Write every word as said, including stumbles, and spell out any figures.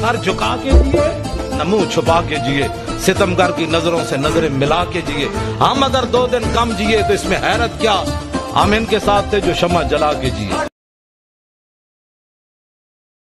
Sir झुका के जिए न मुंह छुपा के जिए, सितमगर की नजरों से नजरें मिला के जिए। हम अगर दो दिन कम जिए तो इसमें हैरत क्या, हम इनके साथ थे जो शम्मा जला के जिए।